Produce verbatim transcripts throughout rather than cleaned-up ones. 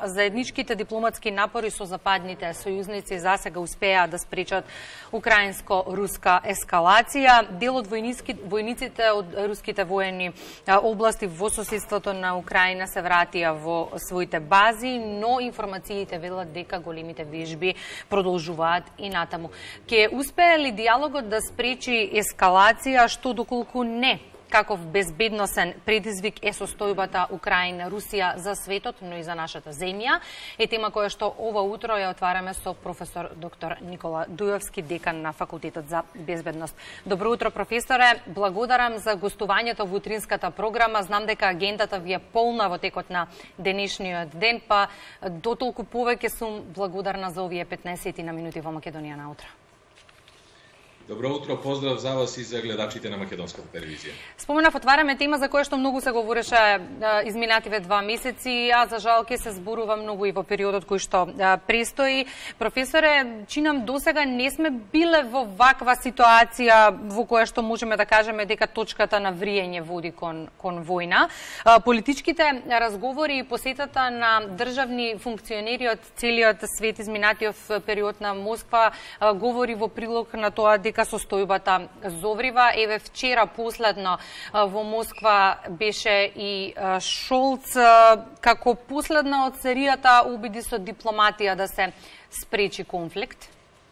Заедничките дипломатски напори со западните сојузници засега успеа да спречат украинско-руска ескалација. Дел од војниците од руските воени области во соседството на Украина се вратија во своите бази, но информациите велат дека големите вежби продолжуваат и натаму. Ке успее ли диалогот да спречи ескалација, што доколку не? Каков безбедносен предизвик е состојбата Украина-Русија за светот, но и за нашата земја, е тема која што ова утро ја отвараме со професор доктор Никола Дујовски, декан на Факултетот за безбедност. Добро утро, професоре. Благодарам за гостувањето во утринската програма. Знам дека агендата ви е полна во текот на денешниот ден, па дотолку повеќе сум благодарна за овие петнаесет на минути во Македонија на утро. Добро утро, поздрав за вас и за гледачите на Македонската телевизија. Споменав, отвараме тема за која што многу се говореше изминативе два месеци, а за жал ке се зборува многу и во периодот кој што престои. Професоре, чинам досега не сме биле во ваква ситуација во која што можеме да кажеме дека точката на вриење води кон, кон војна. Политичките разговори и посетата на државни функционери од целиот свет изминатиот период на Москва говори во прилог на тоа дека состојбата зоврива. Еве вчера последно во Москва беше и Шолц како последна од серијата обиди со дипломатија да се спречи конфликт.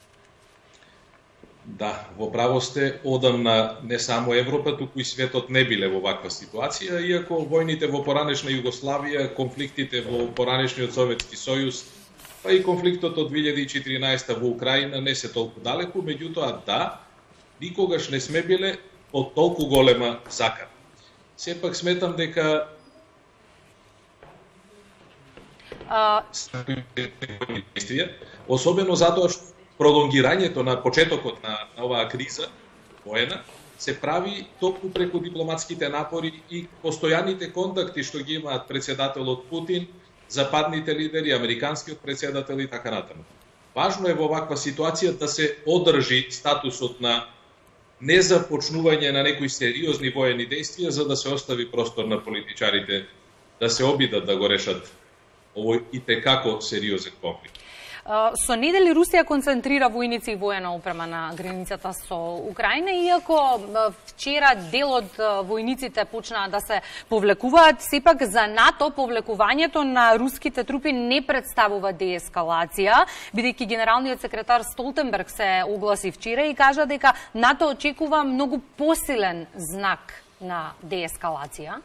Да, во право сте, одамна не само Европа, туку и светот не биле во ваква ситуација, иако војните во поранешна Југославија, конфликтите во поранешниот Советски сојуз, па и конфликтот од две илјади и четиринаесета во Украина не се толку далеку, меѓутоа да, никогаш не сме биле од толку голема закана. Сепак сметам дека а... особено затоа што пролонгирањето на почетокот на, на оваа криза воена се прави токму преку дипломатските напори и постојаните контакти што ги имаат председателот Путин, западните лидери, американскиот председател и така натаму. Важно е во ваква ситуација да се одржи статусот на незапочнување на некои сериозни воени действија, за да се остави простор на политичарите да се обидат да го решат овој итекако сериозен конфликт. Со недели Русија концентрира војници и воена опрема на границата со Украина, иако вчера дел од војниците почнаа да се повлекуваат, сепак за НАТО повлекувањето на руските трупи не представува деескалација, бидејќи генералниот секретар Столтенберг се огласи вчера и кажа дека НАТО очекува многу посилен знак на деескалација.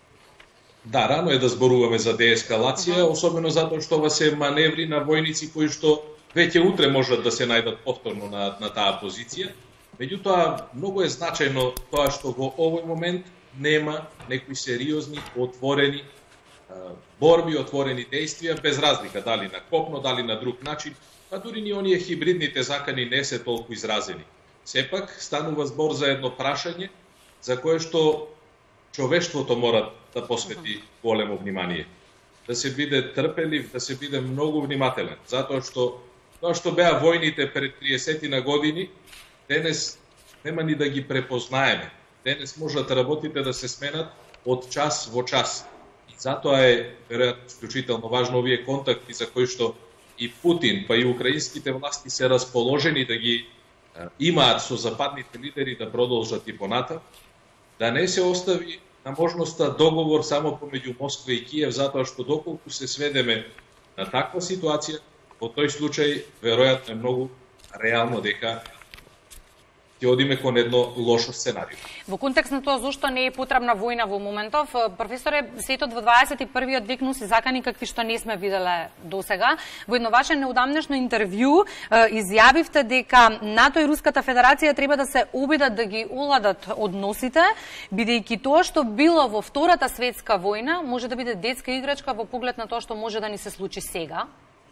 Да, рано е да зборуваме за деескалација, особено затоа што ова се маневри на војници кои што веќе утре можат да се најдат повторно на, на таа позиција. Меѓутоа, многу е значајно тоа што во овој момент нема некои сериозни, отворени борби, отворени действија, без разлика дали на копно, дали на друг начин, а дури ни оние хибридните закани не се толку изразени. Сепак, станува збор за едно прашање за кое што човештвото мора да посвети големо внимание. Да се биде трпелив, да се биде многу внимателен, затоа што тоа што беа војните пред триесет на години, денес нема ни да ги препознаеме. Денес можат работите да се сменат од час во час. И затоа е веројатно исклучително важно овие контакти за кои што и Путин, па и украинските власти се расположени да ги имаат со западните лидери да продолжат и поната, да не се остави на можноста договор само помеѓу Москва и Киев, затоа што доколку се сведеме на таква ситуација, во тој случај веројатно е многу реално дека ќе одиме кон едно лошо сценарио. Во контекст на тоа зошто не е потребна војна во моментов, професоре, светот во дваесет и првиот век носи закани какви што не сме виделе досега. Во едно ваше неодамнешно интервју изјавивте дека НАТО и Руската Федерација треба да се обидат да ги оладат односите, бидејќи тоа што било во Втората светска војна може да биде детска играчка во поглед на тоа што може да ни се случи сега.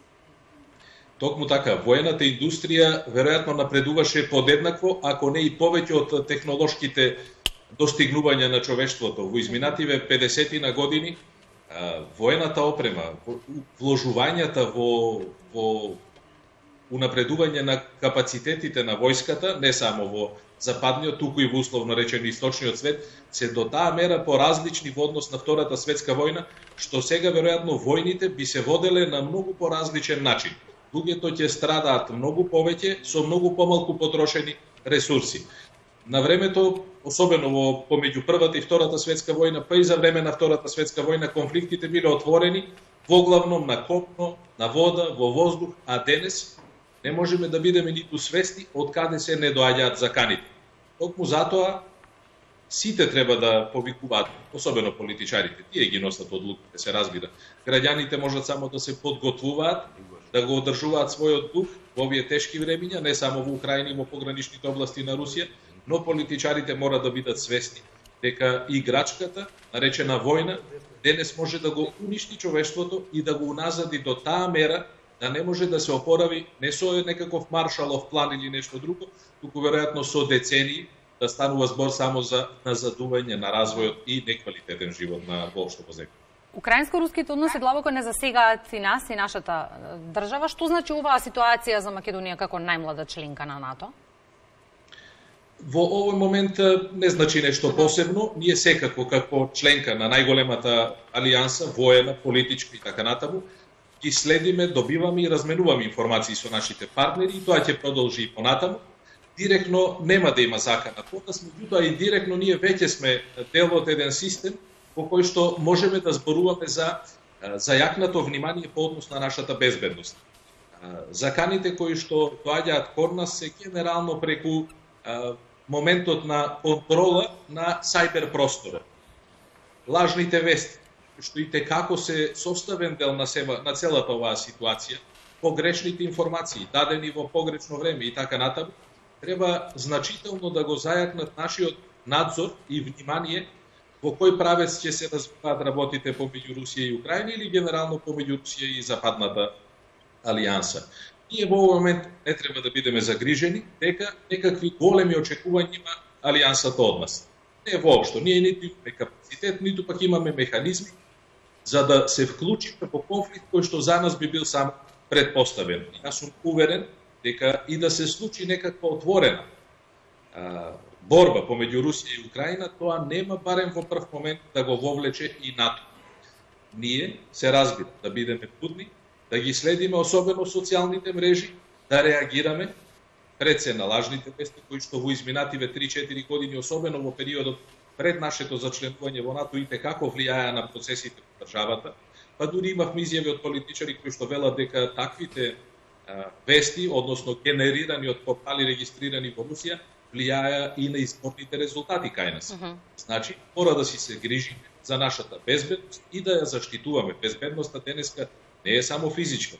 Токму така, воената индустрија веројатно напредуваше подеднакво, ако не и повеќе од технолошките достигнувања на човештвото. Во изминативе педесет на години воената опрема, вложувањата во, во унапредување на капацитетите на војската, не само во западниот, туку и во условно речено источниот свет, се до таа мера поразлични во однос на Втората светска војна, што сега веројатно војните би се воделе на многу поразличен начин. Луѓето ќе страдаат многу повеќе со многу помалку потрошени ресурси. На времето, особено во помеѓу Првата и Втората светска војна, па и за време на Втората светска војна, конфликтите биле отворени воглавном на копно, на вода, во воздух, а денес не можеме да бидеме ниту свесни од каде се не доаѓаат заканите. Токму затоа сите треба да повикуваат, особено политичарите, тие ги носат одлуките, се разбира. Граѓаните можат само да се подготвуваат, да го одржуваат својот дух во овие тешки времиња, не само во Украина и во пограничните области на Русија, но политичарите мора да бидат свесни дека играчката, наречена војна, денес може да го уништи човештвото и да го уназади до таа мера да не може да се опорави не со некаков маршалов план или нешто друго, туку веројатно со децении да станува збор само за назадување на развојот и неквалитетен живот на воопшто во земја. Украинско-руските односи длабоко не засегаат и нас и нашата држава. Што значи оваа ситуација за Македонија како најмлада членка на НАТО? Во овој момент не значи нешто посебно. Ние секако како членка на најголемата алијанса, воена, политичка и така натаму, ги следиме, добиваме и разменуваме информации со нашите партнери и тоа ќе продолжи и понатаму. Директно нема да има закана потас, меѓутоа и директно ние веќе сме дел од еден систем во кој што можеме да зборуваме за зајакнато внимание по однос на нашата безбедност. Заканите кои што доаѓаат кон нас се генерално преку моментот на контрола на сајбер просторот. Лажните вести, што и текако се составен дел на, сема, на целата оваа ситуација, погрешните информации, дадени во погрешно време и така натаму, треба значително да го зајакнат нашиот надзор и внимание во кој правец ќе се развиваат работите помеѓу Русија и Украина или генерално помеѓу Русија и Западната алијанса. Ние во овој момент не треба да бидеме загрижени дека некакви големи очекувања има алијансата од нас. Не воопшто, ние ниту имаме капацитет, ниту пак имаме механизми за да се вклучиме во конфликт кој што за нас би бил сам предпоставен. Јас сум уверен дека и да се случи некаква отворена а, борба помеѓу Русија и Украина, тоа нема барем во прв момент да го вовлече и НАТО. Ние се разбира да бидеме будни, да ги следиме особено социјалните мрежи, да реагираме пред се на лажните вести кои што во изминативе три-четири години, особено во периодот пред нашето зачленување во НАТО, и како влијаја на процесите во државата, па дури имавме изјави од политичари кои што велат дека таквите а, вести, односно генерирани од портали регистрирани во Русија, влијаја и на изборните резултати кај нас. Uh -huh. Значи, мора да си се грижиме за нашата безбедност и да ја заштитуваме. Безбедноста денеска не е само физичка,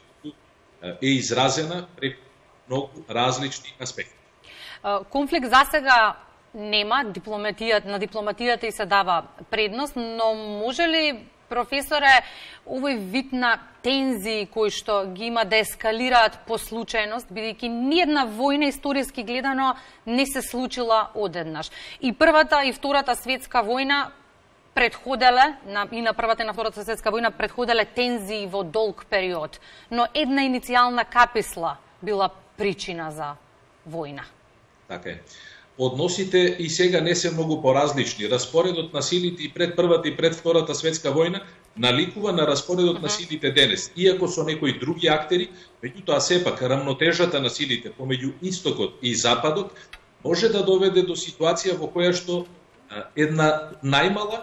е изразена преку многу различни аспекти. Конфликт засега нема, дипломатијата, на дипломатијата и се дава предност, но може ли, професоре, овој вид на тензии кои што ги има да ескалираат по случајност, бидејќи ниедна војна историски гледано не се случила одеднаш. И Првата и Втората светска војна предходеле, на, и на Првата и на Втората светска војна предходеле тензии во долг период, но една иницијална каписла била причина за војна. Така е. Односите и сега не се многу поразлични. Распоредот на силите и пред Првата и пред Втората светска војна наликува на распоредот uh -huh. на силите денес. Иако со некои други актери, меѓутоа сепак рамнотежата на силите помеѓу Истокот и Западот може да доведе до ситуација во која што една најмала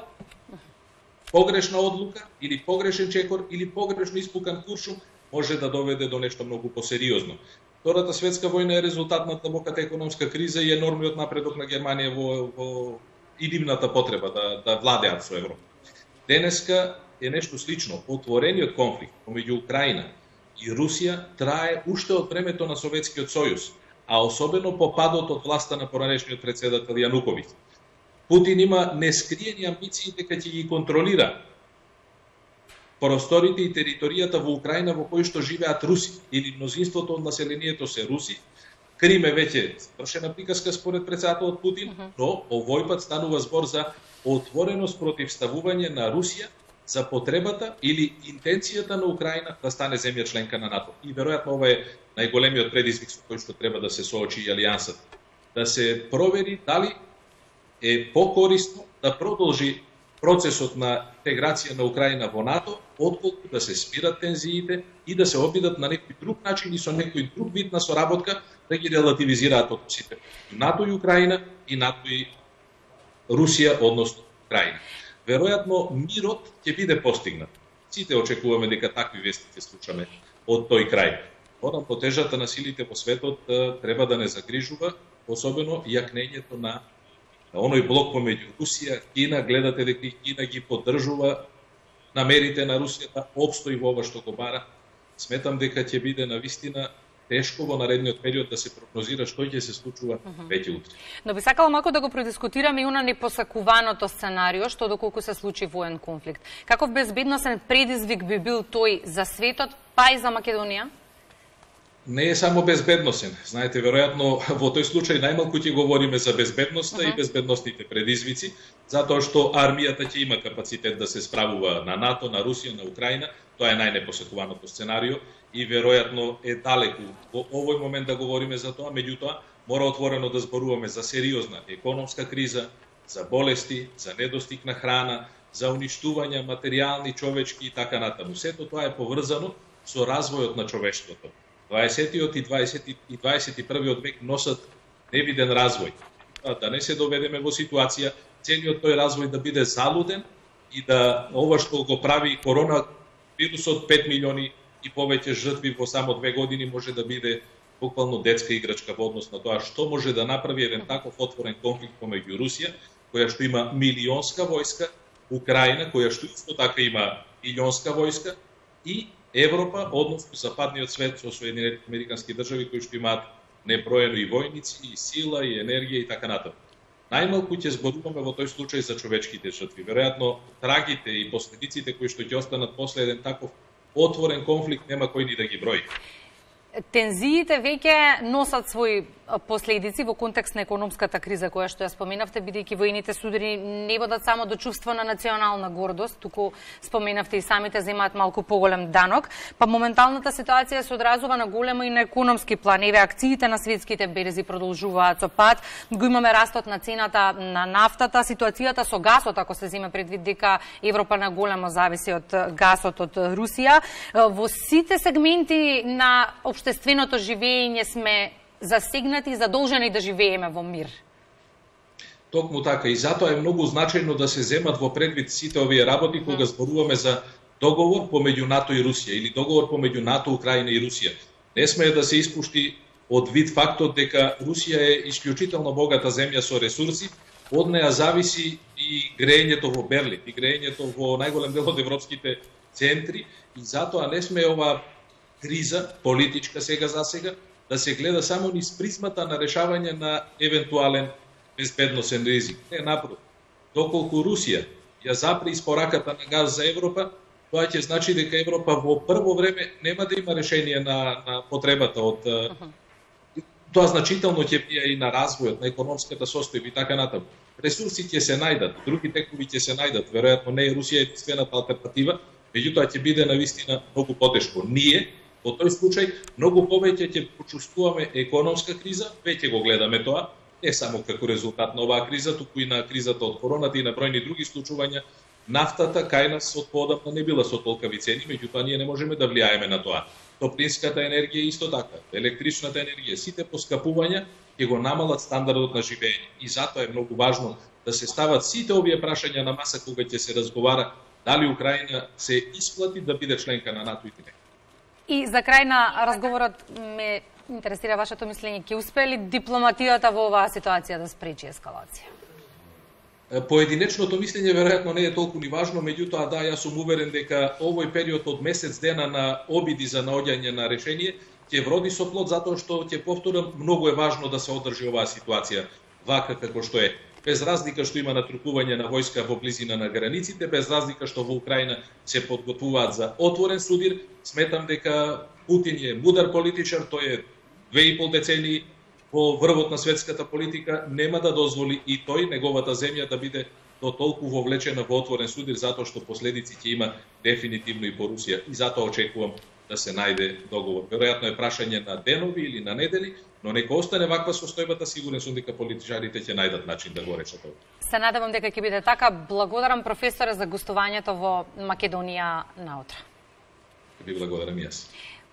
погрешна одлука или погрешен чекор или погрешно испукан куршум може да доведе до нешто многу посериозно. Втората светска војна е резултат на длабоката економска криза и енормниот напредок на Германија во, во и нивната потреба да, да владеат со Европа. Денеска е нешто слично. Отворениот конфликт помеѓу Украина и Русија трае уште од времето на Советскиот сојуз, а особено по падот од власта на поранешниот председател Јануковиќ. Путин има нескриени амбиции дека ќе ги контролира просторите и територијата во Украина во кои што живеат руси или мнозинството од населението се руси. Крим е веќе свршена приказка според председателот Путин, uh -huh. но овој пат станува збор за отворено спротивставување на Русија за потребата или интенцијата на Украина да стане земја членка на НАТО. И веројатно ова е најголемиот предизвик со кој што треба да се соочи и алијансата. да се провери дали е покорисно да продолжи процесот на интеграција на Украина во НАТО, отколку да се спират тензиите и да се обидат на некој друг начин и со некој друг вид на соработка да ги релативизираат односите НАТО и Украина и НАТО и Русија, односно Украина. Веројатно мирот ќе биде постигнат. Сите очекуваме дека такви вести ќе слушаме од тој крај. Одам по тежата на силите во светот треба да не загрижува, особено јакнењето на оној блок помеѓу Русија, Кина. Гледате дека Кина ги поддржува намерите на Русија да обстои во ова што го бара. Сметам дека ќе биде навистина тешко во наредниот период да се прогнозира што ќе се случува веќе утре. Но би сакала малку да го предискутираме и она непосакуваното сценарио, што доколку се случи воен конфликт. Каков безбедносен предизвик би бил тој за светот, па и за Македонија? Не е само безбедносен. Знаете, веројатно во тој случај најмалку ќе говориме за безбедноста uh -huh. и безбедносните предизвици, затоа што армијата ќе има капацитет да се справува на НАТО, на Русија, на Украина. Тоа е најнепосакуваното сценарио и веројатно е далеку во овој момент да говориме за тоа, меѓутоа мора отворено да зборуваме за сериозна економска криза, за болести, за недостиг на храна, за уништување материјални, човечки и така натаму. Сето тоа е поврзано со развојот на човештвото. дваесетиот и дваесет и првиот век носат невиден развој. Да не се доведеме во ситуација целиот тој развој да биде залуден и да ова што го прави коронавирусот, пет милиони и повеќе жртви во само две години, може да биде буквално детска играчка во однос на тоа што може да направи еден таков отворен конфликт помеѓу Русија, која што има милионска војска, Украина, која што исто така има милионска војска, и Европа, односно западниот свет со Соединените американски држави кои што имаат неброено и војници, и сила, и енергија и така натаму. Најмалку ќе зборуваме во тој случај за човечките жртви. Веројатно трагите и последиците кои што ќе останат после еден таков отворен конфликт нема кој ни да ги брои. Тензиите веќе носат своји последици во контекст на економската криза која што ја споменавте, бидејќи воените судири не водат само до чувство на национална гордост, туку споменавте и самите земаат малку поголем данок, па моменталната ситуација се одразува на големо и на економски план. Еве акциите на светските берзи продолжуваат со пад, го имаме растот на цената на нафтата, ситуацијата со гасот, ако се земе предвид дека Европа на големо зависи од гасот од Русија. Во сите сегменти на општественото живење сме засегнати и задолжени да живееме во мир. Токму така, и затоа е многу значајно да се земат во предвид сите овие работи кога зборуваме за договор помеѓу НАТО и Русија или договор помеѓу НАТО, Украина и Русија. Не смее да се испушти од вид фактот дека Русија е исклучително богата земја со ресурси, од неа зависи и греењето во Берлин, и греењето во најголем дел од европските центри, и затоа не смее ова криза политичка сега за сега да се гледа само низ призмата на решавање на евентуален безбедносен ризик. Не, напротив. Доколку Русија ја запре испораката на газ за Европа, тоа ќе значи дека Европа во прво време нема да има решение на, на потребата од uh -huh. тоа значително ќе влијае и на развојот, на економската состојба и така натаму. Ресурси ќе се најдат, други текови ќе се најдат, веројатно не е Русија единствената алтернатива, меѓутоа ќе биде навистина многу потешко. Ние во тој случај многу повеќе ќе почувствуваме економска криза, веќе го гледаме тоа, не само како резултат на оваа криза, туку и на кризата од короната и на бројни други случувања. Нафтата кај нас од поодамна не била со толкави цени, меѓутоа ние не можеме да влијаеме на тоа. Топлинската енергија исто така, електричната енергија, сите поскапувања ќе го намалат стандардот на живење. И затоа е многу важно да се стават сите овие прашања на маса кога ќе се разговара дали Украина се исплати да биде членка на НАТО или не. И за крај на разговорот ме интересира вашето мислење, ќе успее ли дипломатијата во оваа ситуација да спречи ескалација? Поединечното мислење веројатно не е толку ни важно, меѓутоа да, јас сум уверен дека овој период од месец дена на обиди за наоѓање на решение ќе вроди со плод, затоа што ќе повторам, многу е важно да се одржи оваа ситуација вака како што е. Без разлика што има натрупување на војска во близина на границите, без разлика што во Украина се подготвуваат за отворен судир, сметам дека Путин е мудар политичар, тој е две и пол децении во врвот на светската политика, нема да дозволи и тој, неговата земја, да биде до толку вовлечена во отворен судир, затоа што последици ќе има дефинитивно и по Русија. И затоа очекувам да се најде договор. Веројатно е прашање на денови или на недели, но нека остане ваква состојбата, сигурен сум дека политичарите ќе најдат начин да го решат ова. Се надевам дека ќе биде така. Благодарам професоре за гостувањето во Македонија наутро. Ви благодарам и јас.